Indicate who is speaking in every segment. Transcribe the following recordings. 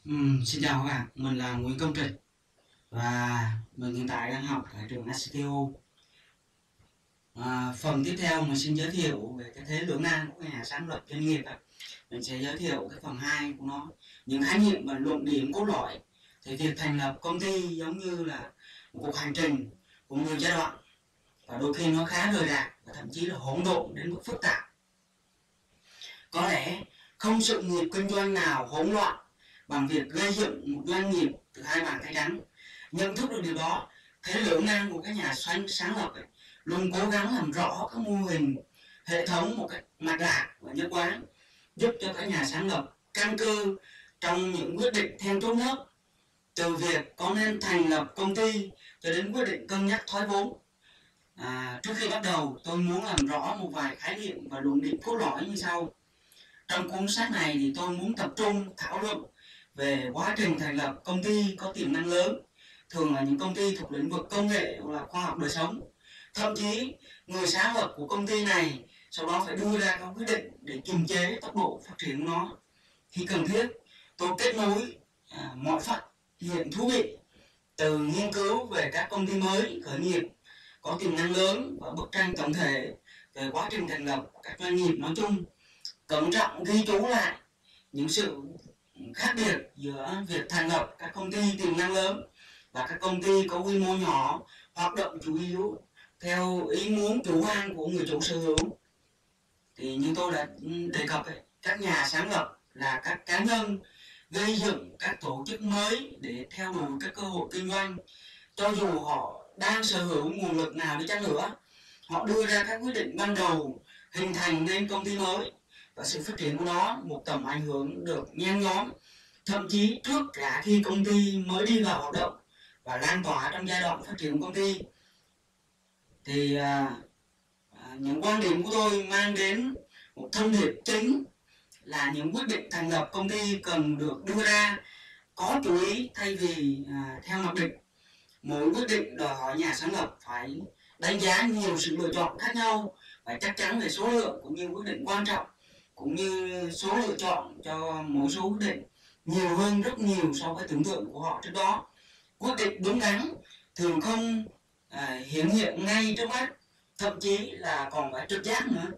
Speaker 1: Xin chào các bạn, mình là Nguyễn Công Trịch và mình hiện tại đang học ở trường HCTU. Phần tiếp theo mình xin giới thiệu về cái thế lưỡng nan của nhà sáng lập doanh nghiệp. Mình sẽ giới thiệu cái phần 2 của nó, những khái niệm và luận điểm cốt lõi. Thì việc thành lập công ty giống như là một cuộc hành trình của nhiều giai đoạn và đôi khi nó khá rời rạc và thậm chí là hỗn độn đến mức phức tạp. Có lẽ không sự nghiệp kinh doanh nào hỗn loạn bằng việc gây dựng một doanh nghiệp từ hai bàn tay trắng. Nhận thức được điều đó, thế lưỡng nan của các nhà sáng lập luôn cố gắng làm rõ các mô hình hệ thống một cách mạch lạc và nhất quán, giúp cho các nhà sáng lập căn cơ trong những quyết định then chốt nhất, từ việc có nên thành lập công ty cho đến quyết định cân nhắc thoái vốn. Trước khi bắt đầu, tôi muốn làm rõ một vài khái niệm và luận điểm cốt lõi như sau. Trong cuốn sách này thì tôi muốn tập trung thảo luận về quá trình thành lập công ty có tiềm năng lớn, thường là những công ty thuộc lĩnh vực công nghệ hoặc là khoa học đời sống. Thậm chí người sáng lập của công ty này sau đó phải đưa ra các quyết định để kiềm chế tốc độ phát triển của nó. Khi cần thiết, tôi kết nối mọi phát hiện thú vị từ nghiên cứu về các công ty mới khởi nghiệp có tiềm năng lớn và bức tranh tổng thể về quá trình thành lập các doanh nghiệp nói chung, cẩn trọng ghi chú lại những sự khác biệt giữa việc thành lập các công ty tiềm năng lớn và các công ty có quy mô nhỏ hoạt động chủ yếu theo ý muốn chủ quan của người chủ sở hữu. Thì như tôi đã đề cập các nhà sáng lập là các cá nhân gây dựng các tổ chức mới để theo đuổi các cơ hội kinh doanh. Cho dù họ đang sở hữu nguồn lực nào đi chăng nữa, họ đưa ra các quyết định ban đầu hình thành nên công ty mới, và sự phát triển của nó một tầm ảnh hưởng được nhen nhóm thậm chí trước cả khi công ty mới đi vào hoạt động và lan tỏa trong giai đoạn phát triển của công ty. Thì những quan điểm của tôi mang đến một thông điệp chính là những quyết định thành lập công ty cần được đưa ra có chú ý thay vì theo mặc định. Mỗi quyết định đòi hỏi nhà sáng lập phải đánh giá nhiều sự lựa chọn khác nhau, phải chắc chắn về số lượng cũng như quyết định quan trọng, cũng như số lựa chọn cho mỗi số quyết định nhiều hơn rất nhiều so với tưởng tượng của họ trước đó. Quyết định đúng đắn thường không hiển hiện ngay trước mắt, thậm chí là còn phải trực giác nữa.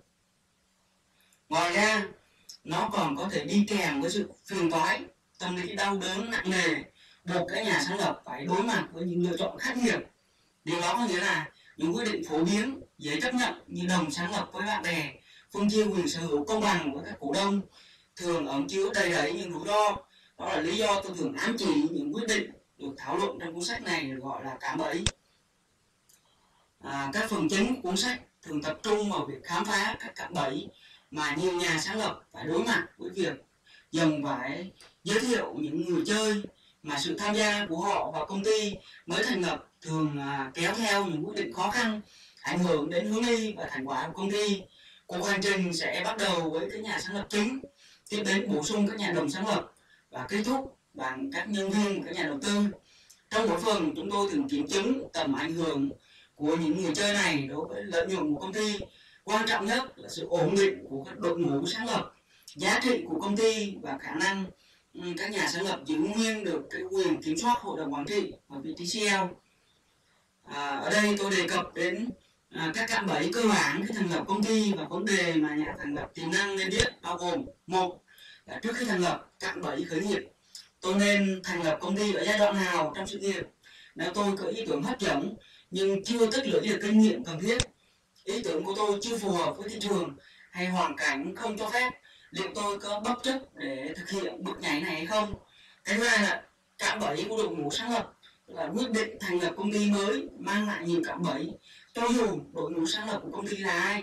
Speaker 1: Ngoài ra, nó còn có thể đi kèm với sự phiền toái, tâm lý đau đớn nặng nề, buộc các nhà sáng lập phải đối mặt với những lựa chọn khắc nghiệt. Điều đó có nghĩa là những quyết định phổ biến, dễ chấp nhận như đồng sáng lập với bạn bè, phân chia quyền sở hữu công bằng với các cổ đông, thường ẩn chứa đầy rẫy những rủi ro. Đó là lý do tôi thường ám chỉ những quyết định được thảo luận trong cuốn sách này được gọi là cạm bẫy. Các phần chính của cuốn sách thường tập trung vào việc khám phá các cạm bẫy mà nhiều nhà sáng lập phải đối mặt với việc dần phải giới thiệu những người chơi mà sự tham gia của họ vào công ty mới thành lập thường kéo theo những quyết định khó khăn, ảnh hưởng đến hướng đi và thành quả của công ty. Cuộc hành trình sẽ bắt đầu với các nhà sáng lập chính, tiếp đến bổ sung các nhà đồng sáng lập và kết thúc bằng các nhân viên và các nhà đầu tư. Trong mỗi phần, chúng tôi thường kiểm chứng tầm ảnh hưởng của những người chơi này đối với lợi nhuận của công ty. Quan trọng nhất là sự ổn định của các đội ngũ sáng lập, giá trị của công ty và khả năng các nhà sáng lập giữ nguyên được cái quyền kiểm soát hội đồng quản trị và vị trí CEO. Ở đây tôi đề cập đến các cạm bẫy cơ bản khi thành lập công ty và vấn đề mà nhà thành lập tiềm năng nên biết, bao gồm: một là trước khi thành lập, cạm bẫy khởi nghiệp. Tôi nên thành lập công ty ở giai đoạn nào trong sự nghiệp? Nếu tôi có ý tưởng hấp dẫn nhưng chưa tích lũy được kinh nghiệm cần thiết, ý tưởng của tôi chưa phù hợp với thị trường hay hoàn cảnh không cho phép, liệu tôi có bấp chất để thực hiện bước nhảy này hay không? Cái thứ hai là cạm bẫy của đội ngũ sáng lập, là quyết định thành lập công ty mới mang lại nhiều cạm bẫy cho dù đội ngũ sáng lập của công ty là ai.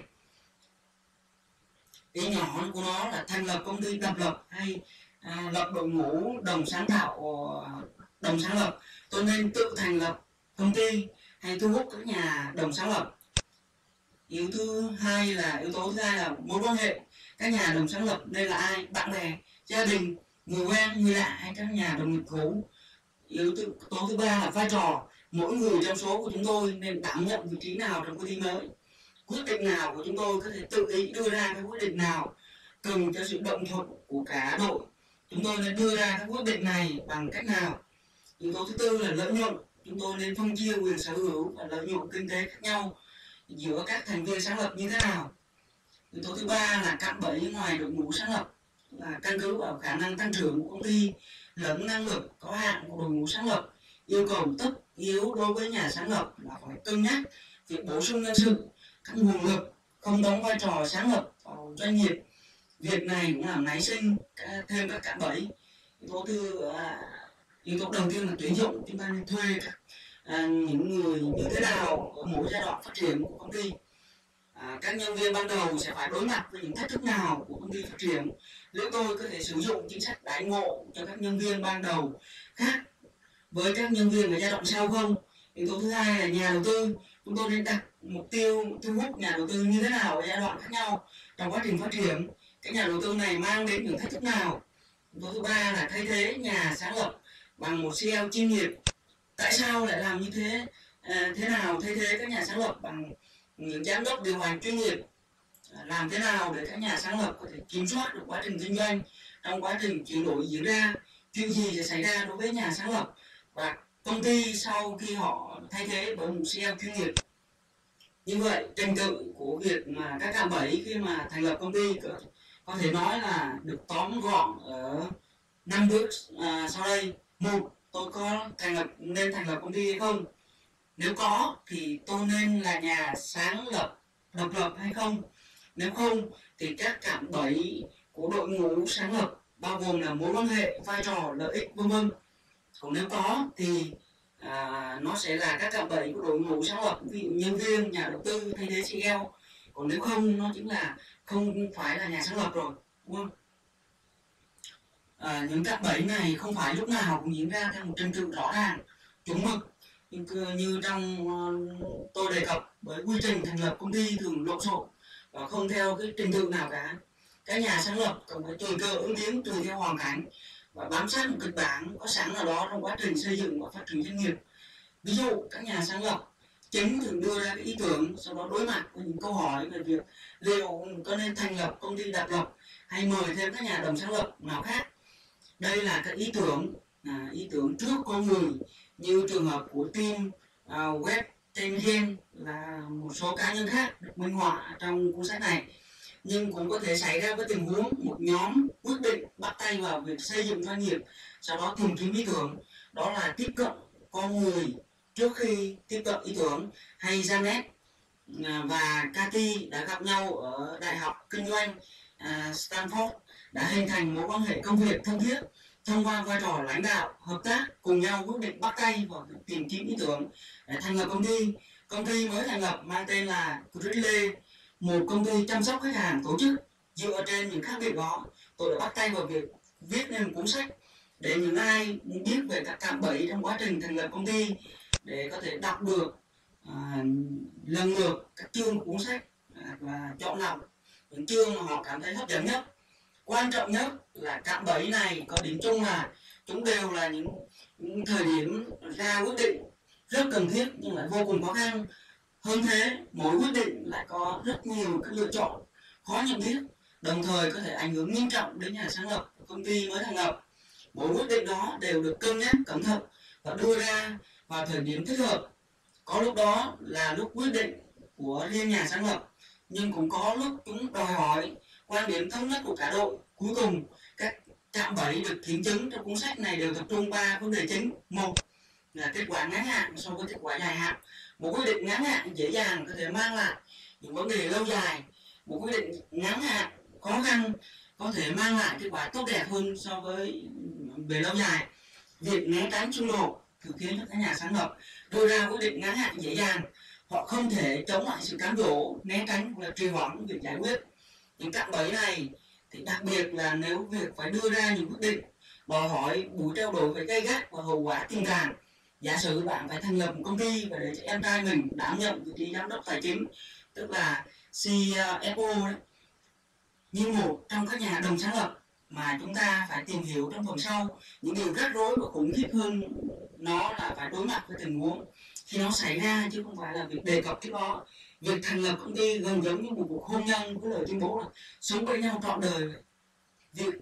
Speaker 1: Ý nhỏ của nó là thành lập công ty độc lập hay lập đội ngũ đồng sáng tạo, đồng sáng lập. Tôi nên tự thành lập công ty hay thu hút các nhà đồng sáng lập? Yếu tố thứ hai là mối quan hệ. Các nhà đồng sáng lập nên là ai? Bạn bè, gia đình, người quen, người lạ hay các nhà đồng nghiệp cũ? Yếu tố thứ ba là vai trò. Mỗi người trong số của chúng tôi nên đảm nhận vị trí nào trong công ty mới? Quyết định nào của chúng tôi có thể tự ý đưa ra cái quyết định nào cần cho sự đồng thuận của cả đội chúng tôi nên đưa ra các quyết định này bằng cách nào? Yếu tố thứ tư là lợi nhuận. Chúng tôi nên phân chia quyền sở hữu và lợi nhuận kinh tế khác nhau giữa các thành viên sáng lập như thế nào? Yếu tố thứ ba là cạm bẫy ngoài đội ngũ sáng lập, là căn cứ vào khả năng tăng trưởng của công ty lẫn năng lực có hạn của đội ngũ sáng lập. Yêu cầu tất yếu đối với nhà sáng lập là phải cân nhắc việc bổ sung nhân sự, các nguồn lực không đóng vai trò sáng lập vào doanh nghiệp. Việc này cũng làm nảy sinh thêm các cạm bẫy. Yếu tố đầu tiên là tuyển dụng. Chúng ta nên thuê những người như thế nào ở mỗi giai đoạn phát triển của công ty. Các nhân viên ban đầu sẽ phải đối mặt với những thách thức nào của công ty phát triển. Liệu tôi có thể sử dụng chính sách đãi ngộ cho các nhân viên ban đầu khác với các nhân viên ở giai đoạn sau không? Yếu tố thứ hai là nhà đầu tư. Chúng tôi nên đặt mục tiêu thu hút nhà đầu tư như thế nào ở giai đoạn khác nhau trong quá trình phát triển. Cái nhà đầu tư này mang đến những thách thức nào? Yếu tố thứ ba là thay thế nhà sáng lập bằng một CEO chuyên nghiệp. Tại sao lại làm như thế? Thế nào thay thế các nhà sáng lập bằng những giám đốc điều hành chuyên nghiệp? Làm thế nào để các nhà sáng lập có thể kiểm soát được quá trình kinh doanh trong quá trình chuyển đổi diễn ra? Chuyện gì sẽ xảy ra đối với nhà sáng lập và công ty sau khi họ thay thế bởi một CEO chuyên nghiệp? Như vậy, trình tự của việc mà các cạm bẫy khi mà thành lập công ty có thể nói là được tóm gọn ở 5 bước sau đây. Một, tôi có nên thành lập công ty hay không? Nếu có thì tôi nên là nhà sáng lập độc lập hay không? Nếu không thì các cạm bẫy của đội ngũ sáng lập bao gồm là mối quan hệ, vai trò, lợi ích vân vân. Còn nếu có thì nó sẽ là các cạm bẫy của đội ngũ sáng lập, ví dụ nhân viên, nhà đầu tư thay thế CEO. Còn nếu không, nó chính là không phải là nhà sáng lập rồi, đúng không? Những cạm bẫy này không phải lúc nào cũng diễn ra theo một trình tự rõ ràng, chuẩn mực như trong tôi đề cập, bởi quy trình thành lập công ty thường lộn xộn và không theo cái trình tự nào cả. Các nhà sáng lập cần phải tùy cơ ứng biến tùy theo hoàn cảnh và bám sát một kịch bản có sẵn nào đó trong quá trình xây dựng và phát triển doanh nghiệp. Ví dụ, các nhà sáng lập chính thường đưa ra cái ý tưởng, sau đó đối mặt với những câu hỏi về việc liệu có nên thành lập công ty độc lập hay mời thêm các nhà đồng sáng lập nào khác. Đây là các ý tưởng trước con người, như trường hợp của team Web Tengen là một số cá nhân khác được minh họa trong cuốn sách này. Nhưng cũng có thể xảy ra với tình huống một nhóm quyết định bắt tay vào việc xây dựng doanh nghiệp, sau đó tìm kiếm ý tưởng, đó là tiếp cận con người trước khi tiếp cận ý tưởng. Hay Janet và Cathy đã gặp nhau ở Đại học Kinh doanh Stanford, đã hình thành mối quan hệ công việc thân thiết thông qua vai trò lãnh đạo, hợp tác, cùng nhau quyết định bắt tay vào tìm kiếm ý tưởng để thành lập công ty. Công ty mới thành lập mang tên là Gridley, một công ty chăm sóc khách hàng tổ chức. Dựa trên những khác biệt đó, tôi đã bắt tay vào việc viết nên một cuốn sách để những ai muốn biết về các cạm bẫy trong quá trình thành lập công ty để có thể đọc được lần lượt các chương cuốn sách và chọn lọc những chương mà họ cảm thấy hấp dẫn nhất. Quan trọng nhất là cạm bẫy này có điểm chung là chúng đều là những thời điểm ra quyết định rất cần thiết nhưng lại vô cùng khó khăn. Hơn thế, mỗi quyết định lại có rất nhiều các lựa chọn khó nhận biết, đồng thời có thể ảnh hưởng nghiêm trọng đến nhà sáng lập công ty mới thành lập. Mỗi quyết định đó đều được cân nhắc cẩn thận và đưa ra vào thời điểm thích hợp. Có lúc đó là lúc quyết định của riêng nhà sáng lập, nhưng cũng có lúc chúng đòi hỏi quan điểm thống nhất của cả đội. Cuối cùng, các cạm bẫy được kiểm chứng trong cuốn sách này đều tập trung 3 vấn đề chính. Một là kết quả ngắn hạn so với kết quả dài hạn. Một quyết định ngắn hạn dễ dàng có thể mang lại những vấn đề lâu dài. Một quyết định ngắn hạn khó khăn có thể mang lại kết quả tốt đẹp hơn so với về lâu dài. Việc né tránh xung đột thường khiến cho các nhà sáng lập đưa ra quyết định ngắn hạn dễ dàng. Họ không thể chống lại sự cám dỗ, né tránh hoặc là trì hoãn việc giải quyết. Những cạm bẫy này thì đặc biệt là nếu việc phải đưa ra những quyết định đòi hỏi buổi trao đổi phải gay gắt và hậu quả thiên tàn. Giả sử bạn phải thành lập một công ty và để cho em trai mình đảm nhận vị trí giám đốc tài chính, tức là CFO đấy, như một trong các nhà đồng sáng lập, mà chúng ta phải tìm hiểu trong phần sau. Những điều rắc rối và khủng khiếp hơn nó là phải đối mặt với tình huống khi nó xảy ra, chứ không phải là việc đề cập trước đó. Việc thành lập công ty gần giống như một cuộc hôn nhân với lời tuyên bố là sống với nhau trọn đời. Việc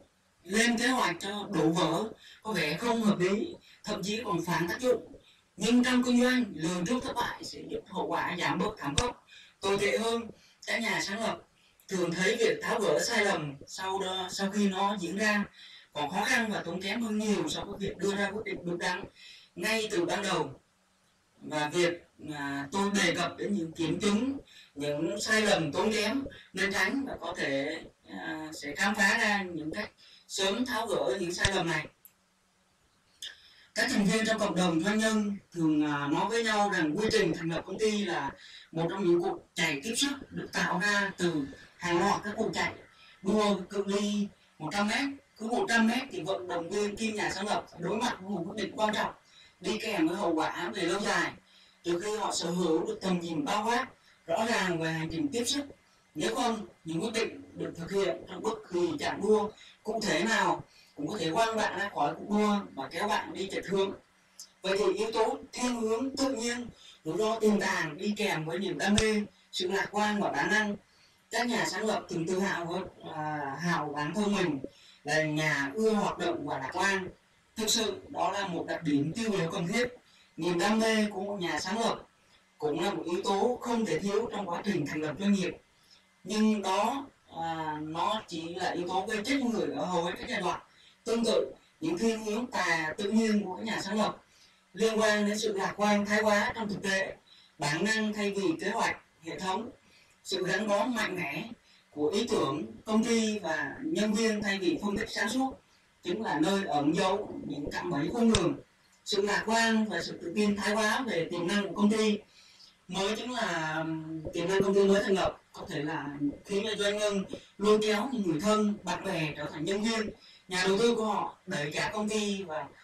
Speaker 1: lên kế hoạch cho đổ vỡ có vẻ không hợp lý, thậm chí còn phản tác dụng. Nhưng trong kinh doanh, lường trước thất bại sẽ giúp hậu quả giảm bớt thảm khốc. Tồi tệ hơn, các nhà sáng lập thường thấy việc tháo gỡ sai lầm sau khi nó diễn ra còn khó khăn và tốn kém hơn nhiều so với việc đưa ra quyết định đúng đắn ngay từ ban đầu. Và việc tôi đề cập đến những kiểm chứng, những sai lầm tốn kém nên tránh, và có thể sẽ khám phá ra những cách sớm tháo gỡ những sai lầm này. Các thành viên trong cộng đồng doanh nhân thường nói với nhau rằng quy trình thành lập công ty là một trong những cuộc chạy tiếp sức được tạo ra từ hàng loạt các cuộc chạy đua cự ly 100m. Cứ 100m thì vận động viên kim nhà sáng lập đối mặt với một quyết định quan trọng đi kèm với hậu quả về lâu dài, trừ khi họ sở hữu được tầm nhìn bao quát rõ ràng về hành trình tiếp sức. Nếu không, những quyết định được thực hiện trong bất kỳ chặng đua cụ thể nào cũng có thể quăng bạn ra khỏi cuộc đua và kéo bạn đi chệch hướng. Vậy thì yếu tố thiên hướng tự nhiên, rủi ro tiềm tàng đi kèm với niềm đam mê, sự lạc quan và bản năng. Các nhà sáng lập thường tự hào bản thân mình là nhà ưa hoạt động và lạc quan. Thực sự đó là một đặc điểm tiêu biểu cần thiết. Niềm đam mê của một nhà sáng lập cũng là một yếu tố không thể thiếu trong quá trình thành lập doanh nghiệp. Nhưng đó nó chỉ là yếu tố gây chết người ở hầu hết các giai đoạn. Tương tự, những thiên hướng tự nhiên của các nhà sáng lập liên quan đến sự lạc quan thái quá trong thực tế, bản năng thay vì kế hoạch, hệ thống, sự gắn bó mạnh mẽ của ý tưởng, công ty và nhân viên thay vì phân tích sáng suốt chính là nơi ẩn giấu những cạm bẫy khôn lường. Sự lạc quan và sự tự tin thái quá về tiềm năng của công ty mới chính là tiềm năng công ty mới thành lập, có thể là khiến cho doanh nhân lôi kéo những người thân, bạn bè trở thành nhân viên, nhà đầu tư của họ, đẩy cả công ty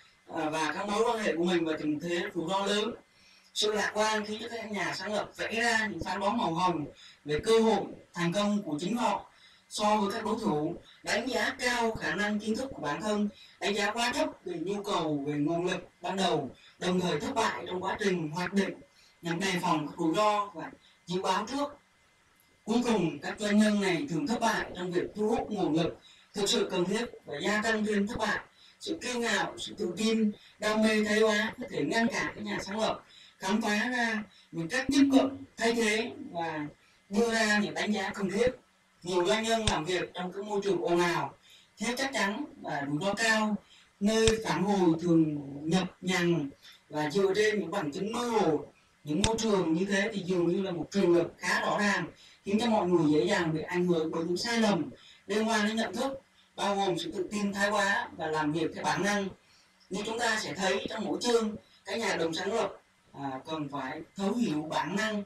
Speaker 1: và các mối quan hệ của mình vào tình thế rủi ro lớn. Sự lạc quan khiến cho các nhà sáng lập vẽ ra những phán đoán màu hồng về cơ hội thành công của chính họ so với các đối thủ, đánh giá cao khả năng kiến thức của bản thân, đánh giá quá thấp về nhu cầu về nguồn lực ban đầu, đồng thời thất bại trong quá trình hoạch định nhằm đề phòng các rủi ro và dự báo trước. Cuối cùng, các doanh nhân này thường thất bại trong việc thu hút nguồn lực thực sự cần thiết và gia tăng thêm thất bại. Sự kiêu ngạo, sự tự tin, đam mê thái quá có thể ngăn cản các nhà sáng lập khám phá ra những cách tiếp cận thay thế và đưa ra những đánh giá cần thiết. Nhiều doanh nhân làm việc trong cái môi trường ồn ào, thiếu chắc chắn và rủi ro cao, nơi phản hồi thường nhập nhằng và dựa trên những bằng chứng mơ hồ. Những môi trường như thế thì dường như là một trường lực khá rõ ràng, khiến cho mọi người dễ dàng bị ảnh hưởng bởi những sai lầm liên quan đến nhận thức, bao gồm sự tự tin thái quá và làm việc theo bản năng. Như chúng ta sẽ thấy trong mỗi chương, các nhà đồng sáng lập cần phải thấu hiểu bản năng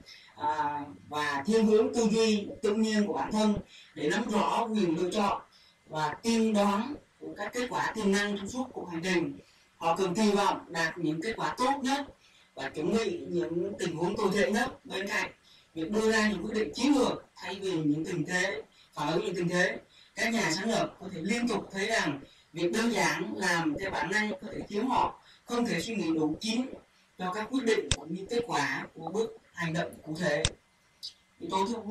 Speaker 1: và thiên hướng tư duy tự nhiên của bản thân để nắm rõ quyền lựa chọn và tiên đoán các kết quả tiềm năng trong suốt cuộc hành trình. Họ cần kỳ vọng đạt những kết quả tốt nhất và chuẩn bị những tình huống tồi tệ nhất. Bên cạnh việc đưa ra những quyết định chiến lược thay vì những tình thế phản ứng những tình thế, các nhà sáng lập có thể liên tục thấy rằng việc đơn giản làm theo bản năng có thể khiến họ không thể suy nghĩ đủ chín cho các quyết định cũng như kết quả của bước hành động cụ thể. Yếu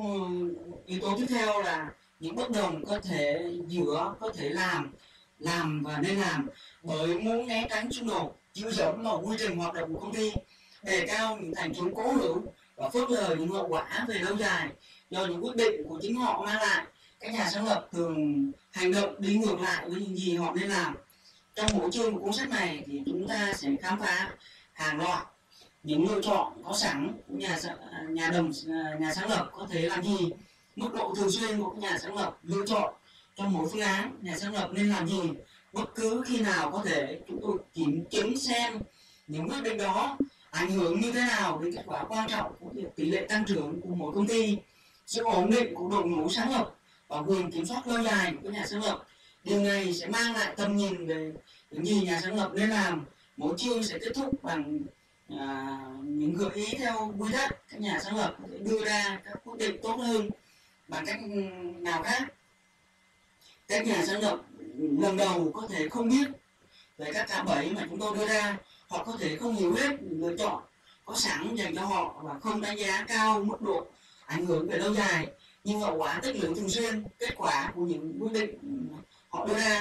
Speaker 1: tố tiếp theo là những bất đồng có thể làm và nên làm, bởi muốn né tránh xung đột chiếu dẫn vào quy trình hoạt động của công ty, đề cao những thành kiến cố hữu và phớt lờ những hậu quả về lâu dài do những quyết định của chính họ mang lại. Các nhà sáng lập thường hành động đi ngược lại với những gì họ nên làm. Trong mỗi chương của cuốn sách này thì chúng ta sẽ khám phá hàng loạt những lựa chọn có sẵn của nhà sáng lập có thể làm gì, mức độ thường xuyên của nhà sáng lập lựa chọn trong mỗi phương án nhà sáng lập nên làm gì, bất cứ khi nào có thể chúng tôi kiểm chứng xem những quyết định đó ảnh hưởng như thế nào đến kết quả quan trọng của việc tỷ lệ tăng trưởng của mỗi công ty, sự ổn định của đội ngũ sáng lập và quyền kiểm soát lâu dài của nhà sáng lập. Điều này sẽ mang lại tầm nhìn về những gì nhà sáng lập nên làm. Mỗi chương sẽ kết thúc bằng những gợi ý theo quy tắc các nhà sáng lập có thể đưa ra các quyết định tốt hơn bằng cách nào khác. Các nhà sáng lập lần đầu có thể không biết về các cạm bẫy mà chúng tôi đưa ra, họ có thể không hiểu hết những lựa chọn có sẵn dành cho họ và không đánh giá cao mức độ ảnh hưởng về lâu dài, nhưng hậu quả tích lũy thường xuyên kết quả của những quyết định họ đưa ra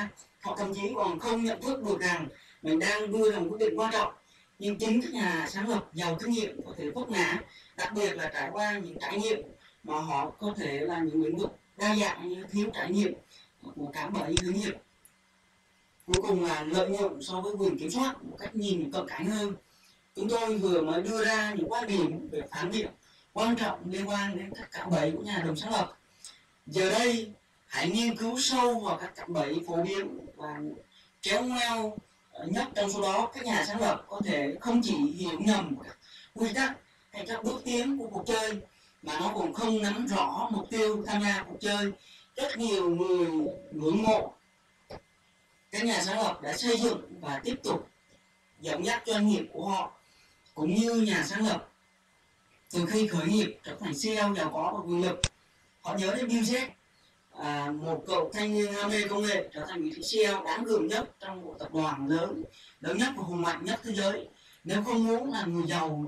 Speaker 1: họ thậm chí còn không nhận thức được rằng mình đang đưa ra một quyết định quan trọng. Nhưng chính các nhà sáng lập giàu kinh nghiệm có thể vấp ngã, đặc biệt là trải qua những trải nghiệm mà họ có thể là những lĩnh vực đa dạng như thiếu trải nghiệm của cạm bẫy hướng nghiệp. Cuối cùng là lợi nhuận so với quyền kiểm soát, một cách nhìn cận cảnh hơn. Chúng tôi vừa mới đưa ra những quan điểm về phản biện quan trọng liên quan đến các cạm bẫy của nhà đồng sáng lập. Giờ đây, hãy nghiên cứu sâu vào các cạm bẫy phổ biến và kéo ngoeo nhất trong số đó. Các nhà sáng lập có thể không chỉ hiểu nhầm các quy tắc hay các bước tiến của cuộc chơi, mà nó còn không nắm rõ mục tiêu tham gia cuộc chơi. Rất nhiều người ngưỡng mộ các nhà sáng lập đã xây dựng và tiếp tục dẫn dắt doanh nghiệp của họ, cũng như nhà sáng lập từ khi khởi nghiệp trở thành CEO giàu có và quyền lực. Họ nhớ đến Bill Gates, một cậu thanh niên ham mê công nghệ, trở thành vị CEO đáng gờm nhất trong một tập đoàn lớn nhất và hùng mạnh nhất thế giới. Nếu không muốn là người giàu,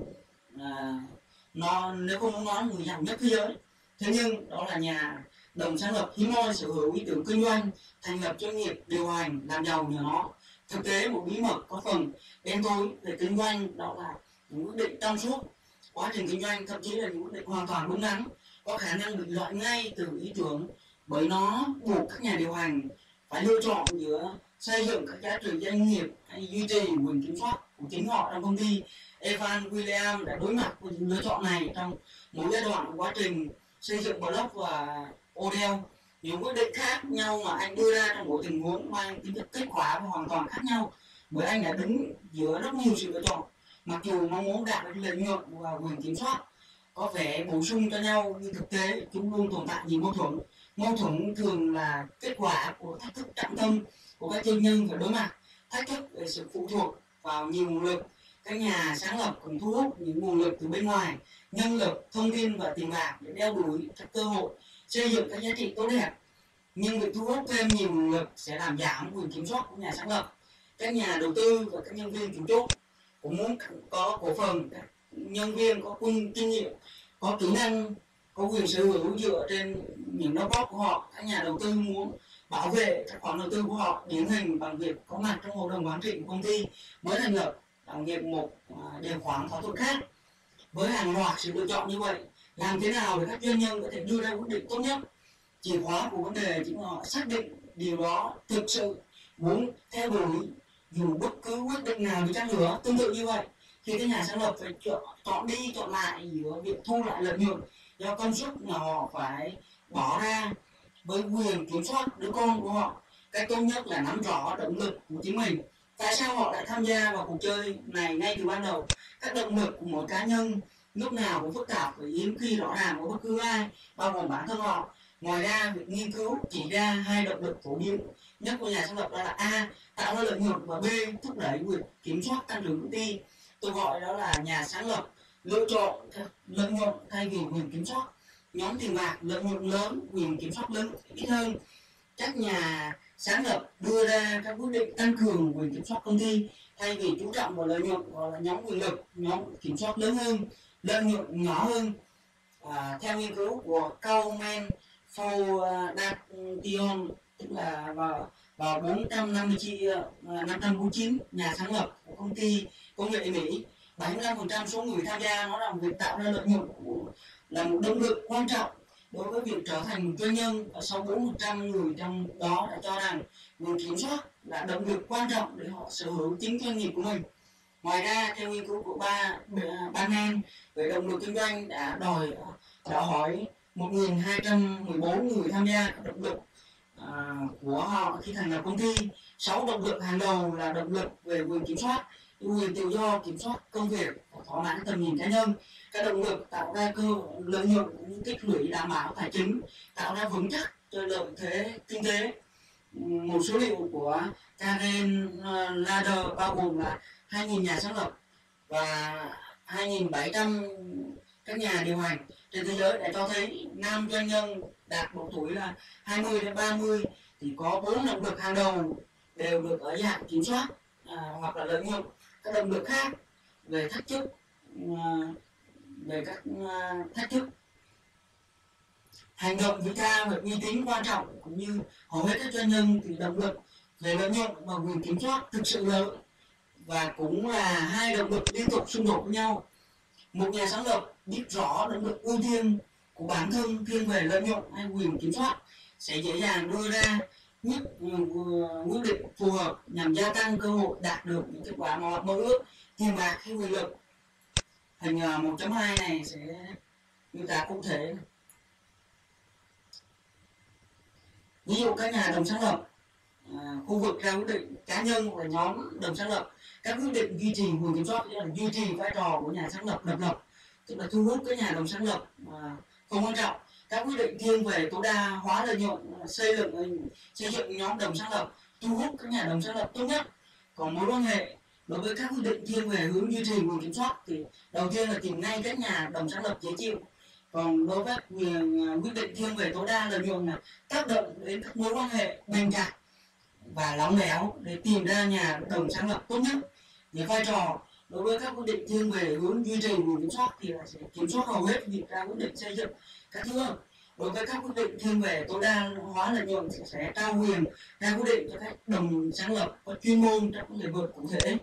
Speaker 1: nếu không muốn nói người giàu nhất thế giới, thế nhưng đó là nhà đồng sáng lập hiếm hoi sở hữu ý tưởng kinh doanh, thành lập doanh nghiệp, điều hành, làm giàu nhờ nó. Thực tế, một bí mật có phần đen tối về kinh doanh đó là những quyết định trong suốt quá trình kinh doanh, thậm chí là những quyết định hoàn toàn đúng đắn, có khả năng bị loại ngay từ ý tưởng, bởi nó buộc các nhà điều hành phải lựa chọn giữa xây dựng các giá trị doanh nghiệp hay duy trì quyền kiểm soát của chính họ trong công ty. Evan Williams đã đối mặt với những lựa chọn này trong một giai đoạn của quá trình xây dựng blog và Odell. Những quyết định khác nhau mà anh đưa ra trong mỗi tình huống mang tính chất kết quả và hoàn toàn khác nhau, bởi anh đã đứng giữa rất nhiều sự lựa chọn. Mặc dù mong muốn đạt được lợi nhuận và quyền kiểm soát có vẻ bổ sung cho nhau, nhưng thực tế chúng luôn tồn tại nhiều mâu thuẫn. Mâu thuẫn thường là kết quả của thách thức trọng tâm của các doanh nhân phải đối mặt, thách thức về sự phụ thuộc vào nhiều nguồn lực. Các nhà sáng lập cần thu hút những nguồn lực từ bên ngoài, nhân lực, thông tin và tiền bạc để đeo đuổi các cơ hội xây dựng các giá trị tốt đẹp. Nhưng việc thu hút thêm nhiều nguồn lực sẽ làm giảm quyền kiểm soát của nhà sáng lập. Các nhà đầu tư và các nhân viên chủ chốt cũng muốn có cổ phần. Các nhân viên có kinh nghiệm, có kỹ năng, có quyền sở hữu dựa trên những đóng góp của họ. Các nhà đầu tư muốn bảo vệ các khoản đầu tư của họ, điển hình bằng việc có mặt trong hội đồng quản trị của công ty mới thành lập, bằng việc một điều khoản thỏa thuận khác. Với hàng loạt sự lựa chọn như vậy, làm thế nào để các doanh nhân có thể đưa ra quyết định tốt nhất? Chìa khóa của vấn đề chính là họ xác định điều đó thực sự muốn theo đuổi dù bất cứ quyết định nào đi chăng nữa. Tương tự như vậy, khi các nhà sáng lập phải chọn đi chọn lại giữa việc thu lại lợi nhuận do công sức mà họ phải bỏ ra với quyền kiểm soát đứa con của họ, cái tốt nhất là nắm rõ động lực của chính mình. Tại sao họ lại tham gia vào cuộc chơi này ngay từ ban đầu? Các động lực của mỗi cá nhân lúc nào cũng phức tạp và hiếm khi rõ ràng của bất cứ ai, bao gồm bản thân họ. Ngoài ra, việc nghiên cứu chỉ ra hai động lực phổ biến nhất của nhà sáng lập đó là A. Tạo ra lợi nhuận, và B. Thúc đẩy việc kiểm soát tăng trưởng công ty. Tôi gọi đó là nhà sáng lập lựa chọn lợi nhuận thay vì quyền kiểm soát. Nhóm tiền bạc lợi nhuận lớn, quyền kiểm soát lớn ít hơn. Các nhà sáng lập đưa ra các quyết định tăng cường quyền kiểm soát công ty thay vì chú trọng vào lợi nhuận, gọi là nhóm quyền lực, nhóm kiểm soát lớn hơn, lợi nhuận nhỏ hơn. Theo nghiên cứu của Kaufman Foundation, tức là vào 549 nhà sáng lập của công ty công nghệ Mỹ, 75% số người tham gia nói rằng việc tạo ra lợi nhuận là một động lực quan trọng đối với việc trở thành một doanh nhân, và 64% người trong đó đã cho rằng quyền kiểm soát là động lực quan trọng để họ sở hữu chính doanh nghiệp của mình. Ngoài ra, theo nghiên cứu của Barnum về động lực kinh doanh đã hỏi 1.214 người tham gia các động lực của họ khi thành lập công ty. 6 động lực hàng đầu là động lực về quyền kiểm soát, quyền tự do, kiểm soát công việc, thỏa mãn tầm nhìn cá nhân. Các động lực tạo ra cơ lợi nhuận, tích lũy đảm bảo tài chính, tạo ra vững chắc cho lợi thế kinh tế. Một số liệu của Karen Lader bao gồm là 2.000 nhà sáng lập và 2.700 các nhà điều hành trên thế giới đã cho thấy nam doanh nhân đạt độ tuổi là 20 đến 30 thì có 4 động lực hàng đầu đều được ở dạng kiểm soát hoặc là lợi nhuận. Các động lực khác về thách thức, hành động vĩ ca và uy tín quan trọng, cũng như hầu hết các doanh nhân thì động lực về lợi nhuận và quyền kiểm soát thực sự lớn, và cũng là hai động lực liên tục xung đột với nhau. Một nhà sáng lập biết rõ động lực ưu tiên của bản thân thiên về lợi nhuận hay quyền kiểm soát sẽ dễ dàng đưa ra quyết định phù hợp nhằm gia tăng cơ hội đạt được những kết quả mà mơ ước, tiền bạc hay quyền lực. Hình 1.2 này sẽ miêu tả cụ thể. Ví dụ các nhà đồng sáng lập khu vực ra quyết định cá nhân và nhóm đồng sáng lập các quyết định duy trì quyền kiểm soát, tức là duy trì vai trò của nhà sáng lập độc lập, tức là thu hút các nhà đồng sáng lập không quan trọng. Các quyết định thiên về tối đa hóa lợi nhuận, xây dựng nhóm đồng sáng lập, thu hút các nhà đồng sáng lập tốt nhất. Còn mối quan hệ đối với các quyết định thiên về hướng duy trì quyền kiểm soát thì đầu tiên là tìm ngay các nhà đồng sáng lập dễ chịu. Còn đối với các quyết định thiên về tối đa lợi nhuận là tác động đến các mối quan hệ bền chặt và lỏng lẻo để tìm ra nhà đồng sáng lập tốt nhất. Thì vai trò đối với các quyết định thiên về hướng duy trì quyền kiểm soát thì là sẽ kiểm soát hầu hết việc ra quyết định xây dựng các thứ. Đối với các quyết định thiên về tối đa hóa lợi nhuận thì sẽ trao quyền ra quyết định cho các đồng sáng lập có chuyên môn trong các lĩnh vực cụ thể.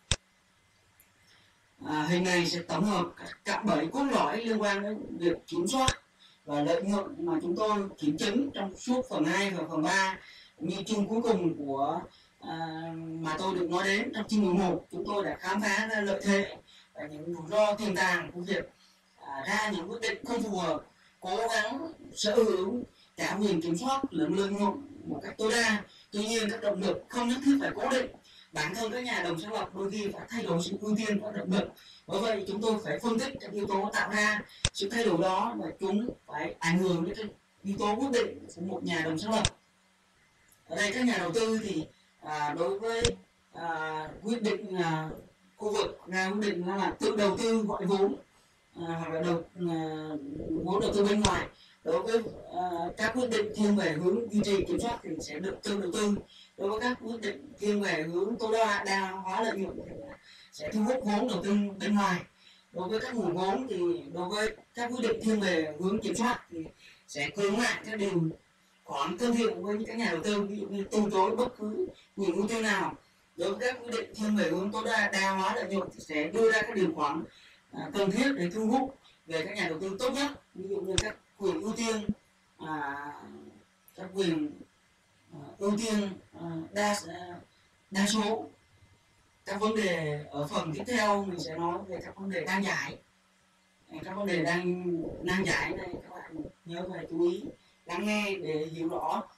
Speaker 1: Hình này sẽ tổng hợp các 7 cốt lõi liên quan đến việc kiểm soát và lợi nhuận mà chúng tôi kiểm chứng trong suốt phần 2 và phần 3, như chương cuối cùng của mà tôi được nói đến trong chương 11. Chúng tôi đã khám phá ra lợi thế và những rủi ro tiềm tàng của việc ra những quyết định không phù hợp, cố gắng sở hữu cả quyền kiểm soát lẫn lợi nhuận một cách tối đa. Tuy nhiên các động lực không nhất thiết phải cố định, bản thân các nhà đồng sáng lập đôi khi phải thay đổi sự ưu tiên của động lực. Bởi vậy chúng tôi phải phân tích các yếu tố tạo ra sự thay đổi đó, và chúng phải ảnh hưởng đến các yếu tố quyết định của một nhà đồng sáng lập. Ở đây các nhà đầu tư thì đối với quyết định khu vực ra quyết định là tự đầu tư gọi vốn hoặc là vốn đầu tư bên ngoài. Đối với các quyết định thiên về hướng duy trì kiểm soát thì sẽ được tự đầu tư. Đối với các quyết định thiên về hướng tối đa hóa lợi nhuận thì sẽ thu hút vốn đầu tư bên ngoài. Đối với các nguồn vốn thì đối với các quyết định thiên về hướng kiểm soát thì sẽ cưỡng lại các điều khoản thân thiện với những các nhà đầu tư, ví dụ như từ chối bất cứ quyền ưu tiên nào. Đối với các quyết định thiên về hướng tối đa hóa lợi nhuận thì sẽ đưa ra các điều khoản cần thiết để thu hút về các nhà đầu tư tốt nhất, ví dụ như các quyền ưu tiên đa số. Các vấn đề ở phần tiếp theo mình sẽ nói về các vấn đề nan giải. Các vấn đề nan giải này các bạn nhớ phải chú ý lắng nghe để hiểu rõ